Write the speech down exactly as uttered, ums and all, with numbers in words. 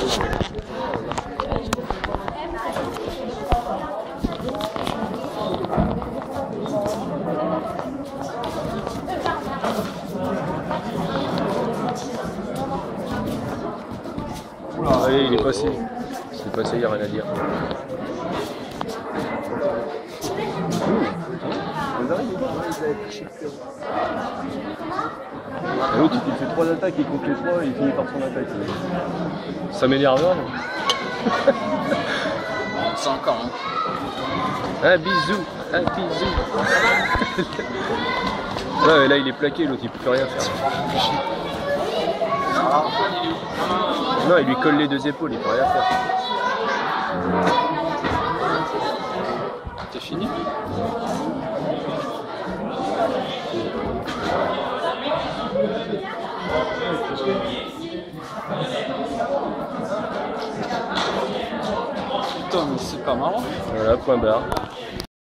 Allez, il est passé. C'est passé, il n'y a rien à dire. L'autre il fait trois attaques, il compte les trois et il finit par son attaque. Ça m'énervera. C'est encore. Hein. Un bisou, un bisou. Non mais là il est plaqué, l'autre il peut plus rien faire. Non, il lui colle les deux épaules, il peut rien faire. T'es fini? Putain, mais c'est pas marrant. Voilà, point barre.